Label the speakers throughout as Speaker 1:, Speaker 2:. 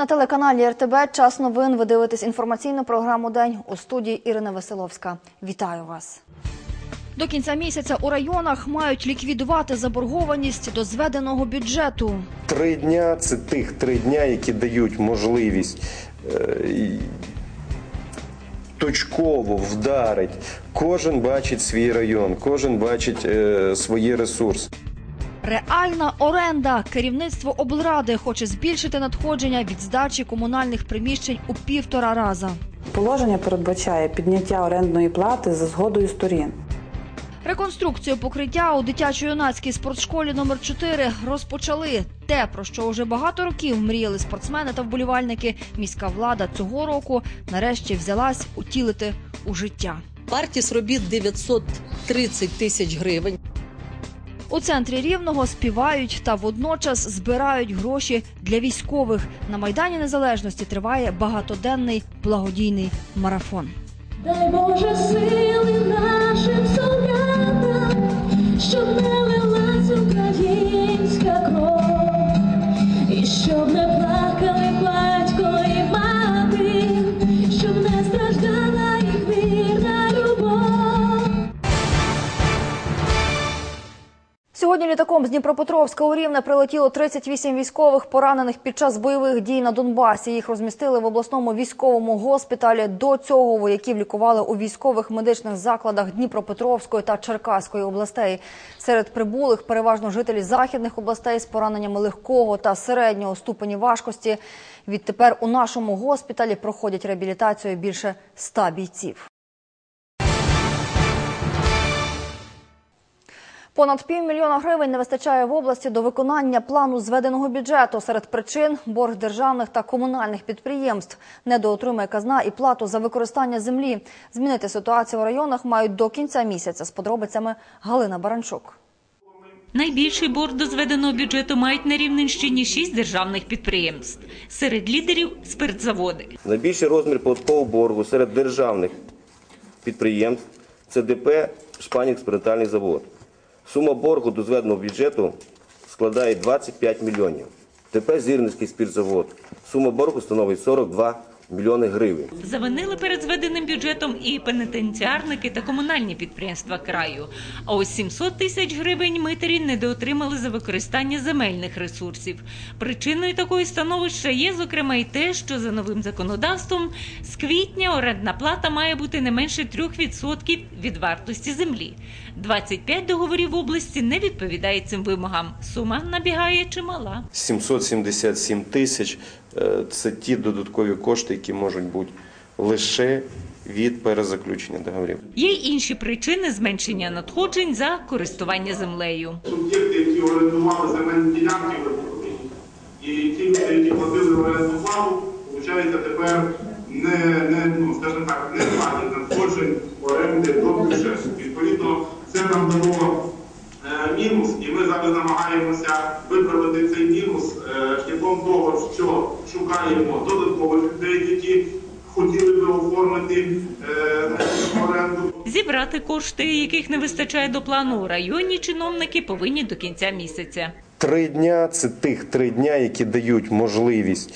Speaker 1: На телеканалі РТБ «Час новин» ви дивитесь інформаційну програму «День». У студії Ірина Веселовська. Вітаю вас. До кінця місяця у районах мають ліквідувати заборгованість до зведеного бюджету.
Speaker 2: 3 дня – це тих 3 дня, які дають можливість точково вдарити. Кожен бачить свій район, кожен бачить свої ресурси.
Speaker 1: Реальна оренда. Керівництво облради хоче збільшити надходження від здачі комунальних приміщень у 1,5 рази.
Speaker 3: Положення передбачає підняття орендної плати за згодою сторін.
Speaker 1: Реконструкцію покриття у дитячо-юнацькій спортшколі номер 4 розпочали. Те, про що вже багато років мріяли спортсмени та вболівальники, міська влада цього року нарешті взялась утілити у життя.
Speaker 4: Вартість робіт 930 тисяч гривень.
Speaker 1: У центрі Рівного співають та водночас збирають гроші для військових. На Майдані Незалежності триває багатоденний благодійний марафон.
Speaker 5: Дай Боже сили нашим солдатам, щоб не лилась українська кров, і щоб не плакали батько і мати, щоб не страждала їх вірна любов.
Speaker 1: Сьогодні літаком з Дніпропетровська у Рівне прилетіло 38 військових, поранених під час бойових дій на Донбасі. Їх розмістили в обласному військовому госпіталі. До цього вояків лікували у військових медичних закладах Дніпропетровської та Черкаської областей. Серед прибулих переважно жителі західних областей з пораненнями легкого та середнього ступені важкості. Відтепер у нашому госпіталі проходять реабілітацію більше 100 бійців. Понад 500 000 гривень не вистачає в області до виконання плану зведеного бюджету. Серед причин – борг державних та комунальних підприємств. Недоотримує казна і плату за використання землі. Змінити ситуацію у районах мають до кінця місяця. З подробицями Галина Баранчук.
Speaker 6: Найбільший борг до зведеного бюджету мають на Рівненщині 6 державних підприємств. Серед лідерів – спиртзаводи.
Speaker 7: Найбільший розмір податкового боргу серед державних підприємств – це ДП «Шпанівськ-спиртальний завод». Сума боргу до зведеного бюджету складає 25 мільйонів. ДП «Зірницький спиртзавод». Сума боргу становить 42 мільйони гривень.
Speaker 6: Завинили перед зведеним бюджетом і пенітенціарники та комунальні підприємства краю. А ось 700 тисяч гривень митарі недоотримали за використання земельних ресурсів. Причиною такої становища є, зокрема, і те, що за новим законодавством з квітня орендна плата має бути не менше 3% від вартості землі. 25 договорів в області не відповідає цим вимогам. Сума набігає чимала.
Speaker 2: 777 тисяч – це ті додаткові кошти, які можуть бути лише від перезаключення договорів.
Speaker 6: Є й інші причини зменшення надходжень за користування землею.
Speaker 8: Суб'єкти, які орендували земельні ділянки, і ті люди, які платили орендну плату, виходить, тепер не платять надходжень оренди до бюджету. Відповідно, це нам дало мінус, і ми зараз намагаємося виправити цей мінус шляхом того, що шукаємо додаткових людей, які хотіли би оформити оренду.
Speaker 6: Зібрати кошти, яких не вистачає до плану у районі, чиновники повинні до кінця місяця.
Speaker 2: 3 дня – це тих 3 дня, які дають можливість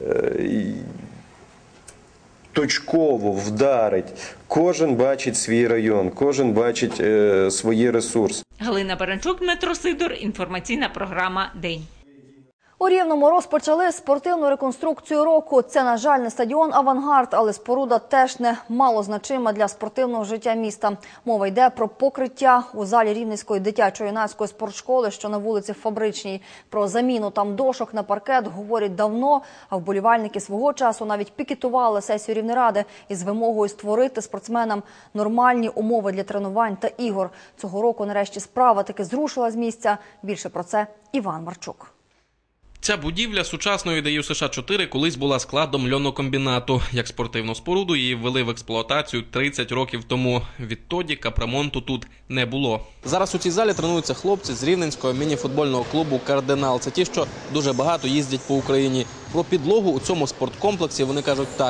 Speaker 2: точково вдарити. Кожен бачить свій район, кожен бачить свої ресурси.
Speaker 6: Галина Баранчук, Дмитро Сидор, інформаційна програма «День».
Speaker 1: У Рівному розпочали спортивну реконструкцію року. Це, на жаль, не стадіон «Авангард», але споруда теж не малозначима для спортивного життя міста. Мова йде про покриття у залі Рівненської дитячо-юнацької спортшколи, що на вулиці Фабричній. Про заміну там дошок на паркет говорять давно, а вболівальники свого часу навіть пікетували сесію Рівнеради із вимогою створити спортсменам нормальні умови для тренувань та ігор. Цього року нарешті справа таки зрушила з місця. Більше про це Іван Марчук.
Speaker 9: Ця будівля сучасної ДЮСШ США-4 колись була складом льонокомбінату. Як спортивну споруду її ввели в експлуатацію 30 років тому. Відтоді капремонту тут не було.
Speaker 10: Зараз у цій залі тренуються хлопці з рівненського міні-футбольного клубу «Кардинал». Це ті, що дуже багато їздять по Україні. Про підлогу у цьому спорткомплексі вони кажуть так.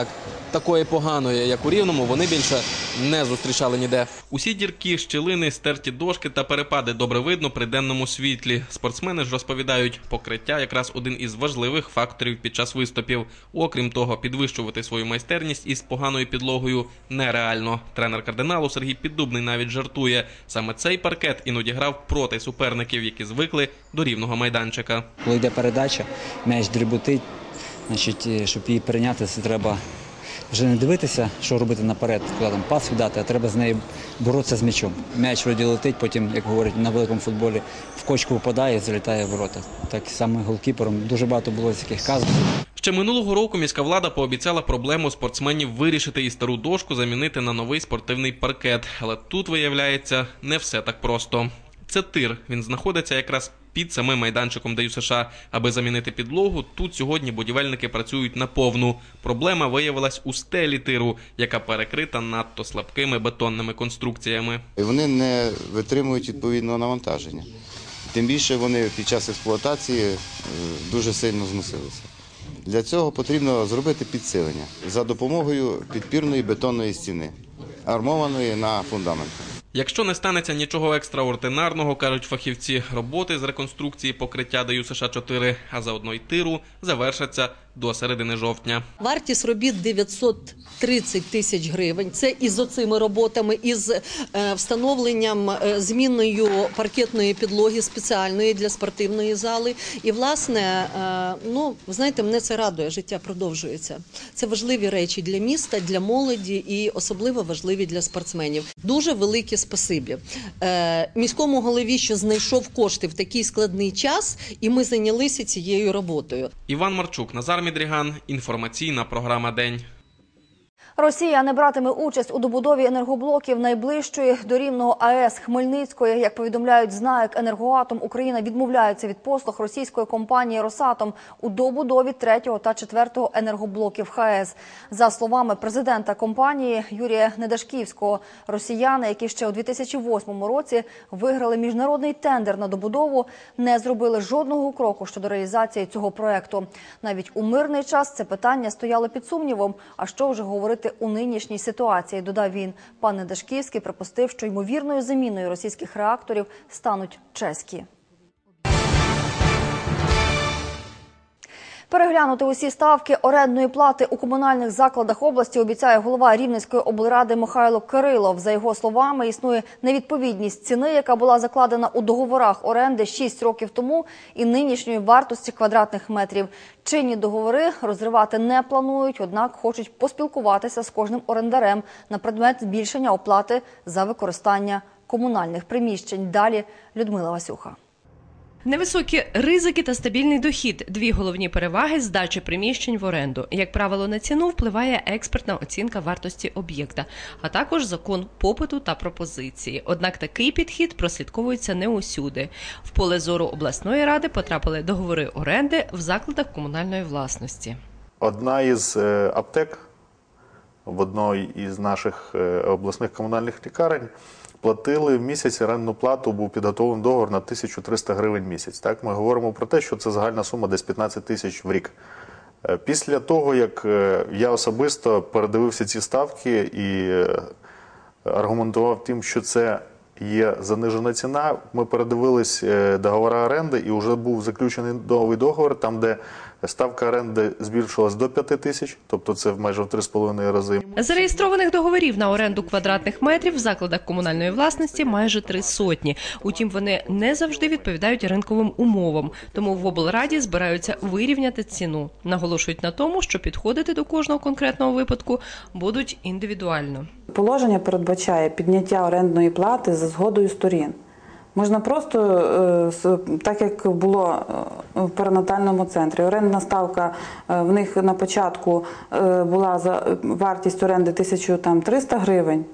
Speaker 10: такої поганої, як у Рівному, вони більше не зустрічали ніде.
Speaker 9: Усі дірки, щілини, стерті дошки та перепади добре видно при денному світлі. Спортсмени ж розповідають, покриття якраз один із важливих факторів під час виступів. Окрім того, підвищувати свою майстерність із поганою підлогою нереально. Тренер «Кардиналу» Сергій Піддубний навіть жартує. Саме цей паркет іноді грав проти суперників, які звикли до рівного майданчика.
Speaker 11: Коли йде передача, м'яч дріботить, значить, щоб її прийняти, це треба вже не дивитися, що робити наперед, коли там пас віддати, а треба з нею боротися з м'ячом. М'яч вроді летить, потім, як говорять на великому футболі, в кочку впадає і залітає в ворота. Так само голкіпером дуже багато було таких казів.
Speaker 9: Ще минулого року міська влада пообіцяла проблему спортсменів вирішити і стару дошку замінити на новий спортивний паркет. Але тут, виявляється, не все так просто. Це тир. Він знаходиться якраз під самим майданчиком ДЮСШ. Аби замінити підлогу, тут сьогодні будівельники працюють наповну. Проблема виявилась у стелі тиру, яка перекрита надто слабкими бетонними конструкціями.
Speaker 12: Вони не витримують відповідного навантаження. Тим більше вони під час експлуатації дуже сильно зносилися. Для цього потрібно зробити підсилення за допомогою підпірної бетонної стіни, армованої на фундамент.
Speaker 9: Якщо не станеться нічого екстраординарного, кажуть фахівці, роботи з реконструкції покриття ДЮСШ-4, а заодно й тиру, завершаться до середини жовтня.
Speaker 4: Вартість робіт 930 тисяч гривень. Це із оцими роботами, із встановленням змінною паркетної підлоги спеціальної для спортивної зали. І, власне, знаєте, мене це радує, життя продовжується. Це важливі речі для міста, для молоді і особливо важливі для спортсменів. Дуже велике спасибі міському голові, що знайшов кошти в такий складний час, і ми зайнялися цією роботою.
Speaker 9: Іван Марчук, Назар Мідріган, інформаційна програма «День».
Speaker 1: Росія не братиме участь у добудові енергоблоків найближчої до Рівного АЕС Хмельницької. Як повідомляють ЗНАЕК, «Енергоатом» Україна відмовляється від послуг російської компанії «Росатом» у добудові 3-го та 4-го енергоблоків ХАЕС. За словами президента компанії Юрія Недашківського, росіяни, які ще у 2008 році виграли міжнародний тендер на добудову, не зробили жодного кроку щодо реалізації цього проекту. Навіть у мирний час це питання стояло під сумнівом. А що вже говорити у нинішній ситуації, додав він. Пан Недашківський припустив, що ймовірною заміною російських реакторів стануть чеські. Переглянути усі ставки орендної плати у комунальних закладах області обіцяє голова Рівненської облради Михайло Кирилов. За його словами, існує невідповідність ціни, яка була закладена у договорах оренди 6 років тому, і нинішньої вартості квадратних метрів. Чинні договори розривати не планують, однак хочуть поспілкуватися з кожним орендарем на предмет збільшення оплати за використання комунальних приміщень. Далі Людмила Васюха.
Speaker 13: Невисокі ризики та стабільний дохід – дві головні переваги здачі приміщень в оренду. Як правило, на ціну впливає експертна оцінка вартості об'єкта, а також закон попиту та пропозиції. Однак такий підхід прослідковується не усюди. В поле зору обласної ради потрапили договори оренди в закладах комунальної власності.
Speaker 14: Одна із аптек в одній із наших обласних комунальних лікарень платили в місяць орендну плату, був підготовлений договор на 1300 гривень в місяць. Так, ми говоримо про те, що це загальна сума десь 15 тисяч в рік. Після того, як я особисто передивився ці ставки і аргументував тим, що це є занижена ціна, ми передивились договори оренди і вже був заключений новий договор, там де ставка оренди збільшилась до 5 тисяч, тобто це майже в 3,5 рази.
Speaker 13: Зареєстрованих договорів на оренду квадратних метрів в закладах комунальної власності майже 300. Утім, вони не завжди відповідають ринковим умовам, тому в облраді збираються вирівняти ціну. Наголошують на тому, що підходити до кожного конкретного випадку будуть індивідуально.
Speaker 3: Положення передбачає підняття орендної плати за згодою сторін. Можна просто, так як було в перинатальному центрі, орендна ставка в них на початку була за вартість оренди 1300 гривень,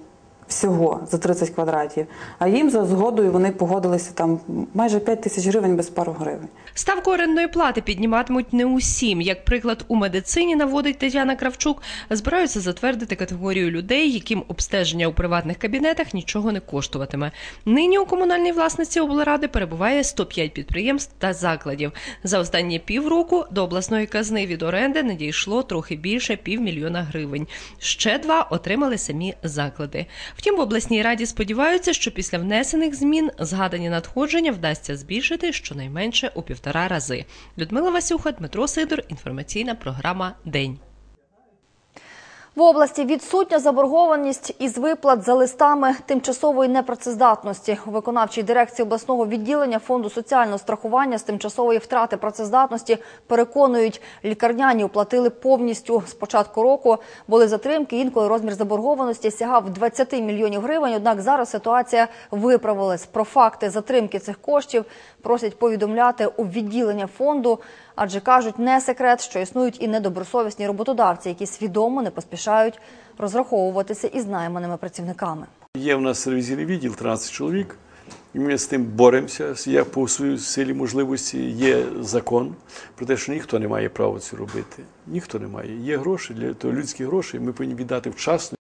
Speaker 3: всього за 30 квадратів, а їм за згодою вони погодилися там майже 5 тисяч гривень без пару гривень.
Speaker 13: Ставку орендної плати підніматимуть не усім. Як приклад, у медицині, наводить Тетяна Кравчук, збираються затвердити категорію людей, яким обстеження у приватних кабінетах нічого не коштуватиме. Нині у комунальній власності облради перебуває 105 підприємств та закладів. За останні півроку до обласної казни від оренди надійшло трохи більше 500 000 гривень. Ще 2 отримали самі заклади. Втім, в обласній раді сподіваються, що після внесених змін згадані надходження вдасться збільшити щонайменше у 1,5 рази. Людмила Васюха, Дмитро Сидор. Інформаційна програма «День».
Speaker 1: В області відсутня заборгованість із виплат за листами тимчасової непрацездатності. У виконавчій дирекції обласного відділення Фонду соціального страхування з тимчасової втрати працездатності переконують, лікарняні оплатили повністю. З початку року були затримки, інколи розмір заборгованості сягав 20 мільйонів гривень, однак зараз ситуація виправилась. Про факти затримки цих коштів просять повідомляти у відділення фонду, адже кажуть, не секрет, що існують і недобросовісні роботодавці, які свідомо не поспішають розраховуватися із найманими працівниками.
Speaker 15: Є в нас ревізійний відділ, 13 чоловік, і ми з тим боремося, як по своїй силі можливості. Є закон про те, що ніхто не має права це робити. Ніхто не має. Є гроші, для того людські гроші, ми повинні віддати вчасно.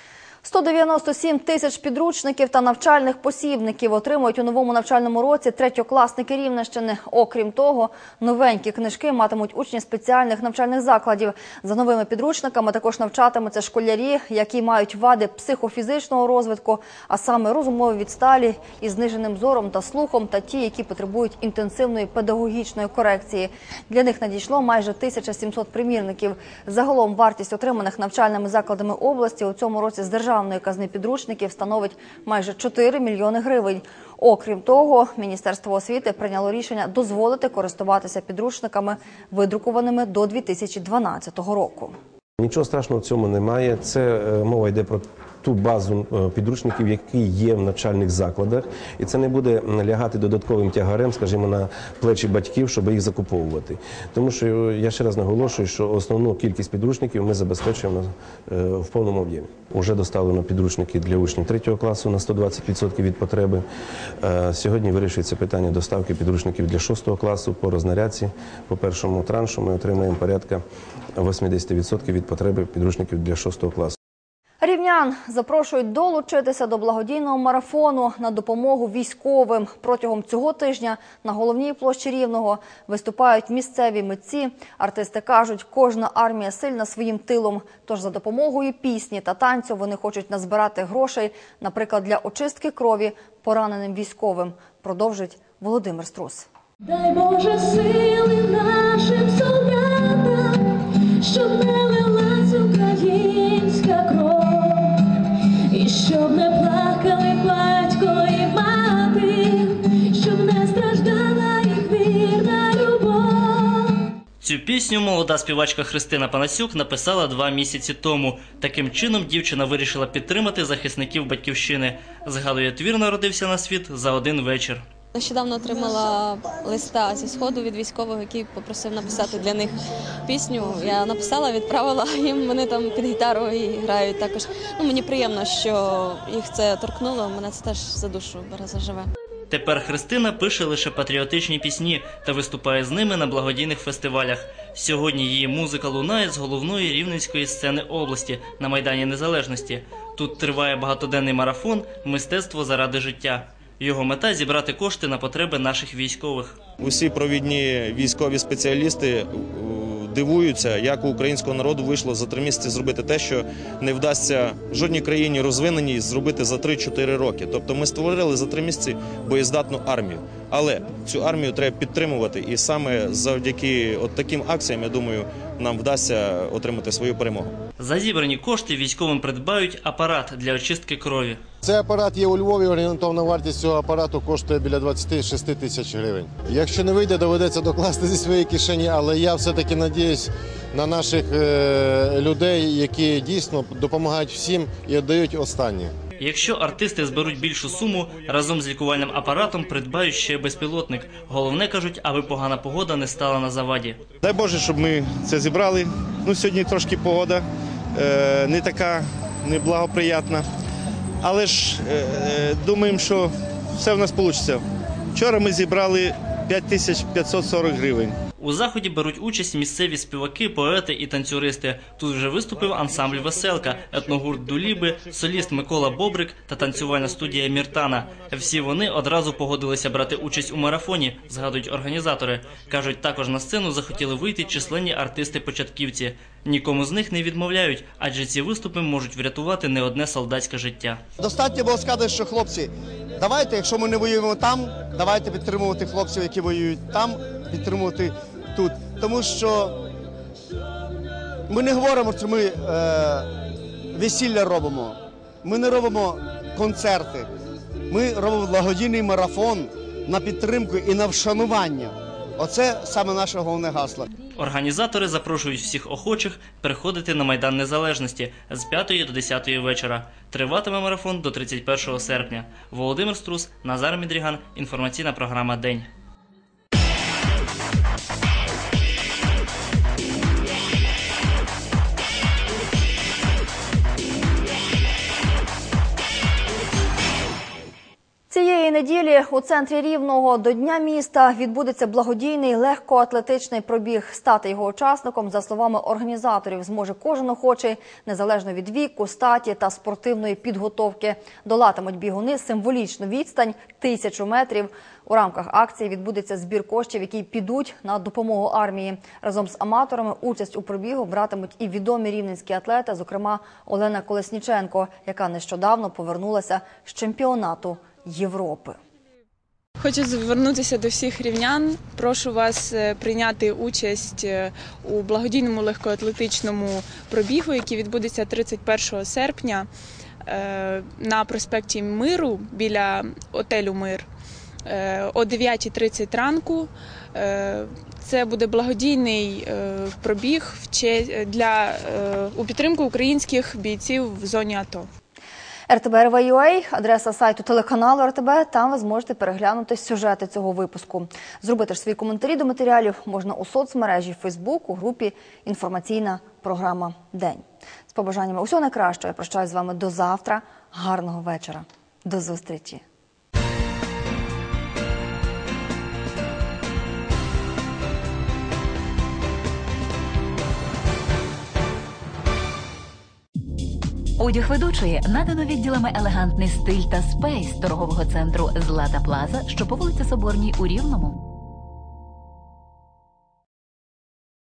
Speaker 1: 197 тисяч підручників та навчальних посібників отримують у новому навчальному році третьокласники Рівненщини. Окрім того, новенькі книжки матимуть учні спеціальних навчальних закладів. За новими підручниками також навчатимуться школярі, які мають вади психофізичного розвитку, а саме розумові відсталі із зниженим зором та слухом, та ті, які потребують інтенсивної педагогічної корекції. Для них надійшло майже 1700 примірників. Загалом вартість отриманих навчальними закладами області у цьому році з державної казни підручників становить майже 4 мільйони гривень. Окрім того, Міністерство освіти прийняло рішення дозволити користуватися підручниками, видрукованими до 2012 року.
Speaker 16: Нічого страшного в цьому немає. Це мова йде про ту базу підручників, які є в навчальних закладах. І це не буде лягати додатковим тягарем, скажімо, на плечі батьків, щоб їх закуповувати. Тому що, я ще раз наголошую, що основну кількість підручників ми забезпечуємо в повному об'ємі. Уже доставлено підручники для учнів 3 класу на 120% від потреби. Сьогодні вирішується питання доставки підручників для 6 класу по рознарядці. По першому траншу ми отримаємо порядка 80% від потреби підручників для 6 класу.
Speaker 1: Рівнян запрошують долучитися до благодійного марафону на допомогу військовим. Протягом цього тижня на головній площі Рівного виступають місцеві митці. Артисти кажуть, кожна армія сильна своїм тилом. Тож за допомогою пісні та танцю вони хочуть назбирати грошей, наприклад, для очистки крові пораненим військовим. Продовжить Володимир Струс.
Speaker 5: Дай Боже сили нашим солдатам, щоб не лилась українська кров. І щоб не плакали батько і мати, щоб не страждала їх вірна любов.
Speaker 17: Цю пісню молода співачка Христина Панасюк написала 2 місяці тому. Таким чином дівчина вирішила підтримати захисників батьківщини. Згадує, твір народився на світ за 1 вечір.
Speaker 18: Nещодавно отримала листа зі Сходу від військового, який попросив написати для них пісню. Я написала, відправила їм, вони там під гітару і грають також. Мені приємно, що їх це торкнуло, мене це теж за душу бере, заживе.
Speaker 17: Тепер Христина пише лише патріотичні пісні та виступає з ними на благодійних фестивалях. Сьогодні її музика лунає з головної рівненської сцени області на Майдані Незалежності. Тут триває багатоденний марафон «Мистецтво заради життя». Його мета – зібрати кошти на потреби наших військових.
Speaker 19: Усі провідні військові спеціалісти дивуються, як у українського народу вийшло за 3 місяці зробити те, що не вдасться жодній країні розвиненій зробити за 3-4 роки. Тобто ми створили за 3 місяці боєздатну армію. Але цю армію треба підтримувати, і саме завдяки таким акціям, я думаю, нам вдасться отримати свою перемогу.
Speaker 17: За зібрані кошти військовим придбають апарат для очистки крові.
Speaker 20: Цей апарат є у Львові, орієнтовна вартість цього апарату коштує біля 26 тисяч гривень. Якщо не вийде, доведеться докласти зі своєї кишені, але я все-таки надіюсь на наших людей, які дійсно допомагають всім і віддають останнє.
Speaker 17: Якщо артисти зберуть більшу суму, разом з лікувальним апаратом придбають ще безпілотник. Головне, кажуть, аби погана погода не стала на заваді.
Speaker 19: Дай Боже, щоб ми це зібрали. Сьогодні трошки погода не така неблагоприятна.
Speaker 21: але ж думаємо, що все в нас вийде. Вчора ми зібрали 5540 гривень.
Speaker 17: У заході беруть участь місцеві співаки, поети і танцюристи. Тут вже виступив ансамбль «Веселка», етногурт «Дуліби», соліст Микола Бобрик та танцювальна студія «Міртана». Всі вони одразу погодилися брати участь у марафоні, згадують організатори. Кажуть, також на сцену захотіли вийти численні артисти-початківці. Нікому з них не відмовляють, адже ці виступи можуть врятувати не одне солдатське життя.
Speaker 22: Достатньо було сказати, що хлопці, давайте, якщо ми не воюємо там, давайте підтримувати хлопців, які воюють там, підтримувати тут. Тому що ми не говоримо, що ми весілля робимо, ми не робимо концерти, ми робимо благодійний марафон на підтримку і на вшанування. Оце саме наше головне гасло.
Speaker 17: Організатори запрошують всіх охочих приходити на Майдан Незалежності з 5 до 10 вечора. Триватиме марафон до 31 серпня. Володимир Струс, Назар Мідріган. Інформаційна програма «День».
Speaker 1: Цієї неділі у центрі Рівного до Дня міста відбудеться благодійний легкоатлетичний пробіг. Стати його учасником, за словами організаторів, зможе кожен охочий, незалежно від віку, статі та спортивної підготовки. Долатимуть бігуни символічну відстань – 1000 метрів. У рамках акції відбудеться збір коштів, які підуть на допомогу армії. Разом з аматорами участь у пробігу братимуть і відомі рівненські атлети, зокрема Олена Колесніченко, яка нещодавно повернулася з чемпіонату Європи.
Speaker 23: Хочу звернутися до всіх рівнян. Прошу вас прийняти участь у благодійному легкоатлетичному пробігу, який відбудеться 31 серпня на проспекті Миру біля отелю «Мир» о 9:30 ранку. Це буде благодійний пробіг у підтримку українських бійців в зоні АТО.
Speaker 1: РТБ.РВ.ЮА – адреса сайту телеканалу РТБ. Там ви зможете переглянути сюжети цього випуску. Зробити ж свої коментарі до матеріалів можна у соцмережі Facebook у групі «Інформаційна програма День». З побажаннями усього найкращого. Я прощаюсь з вами до завтра. Гарного вечора. До зустрічі.
Speaker 24: Одяг ведучої надано відділами «Елегантний стиль» та «Спейс» торгового центру «Злата Плаза», що по вулиці Соборній у Рівному.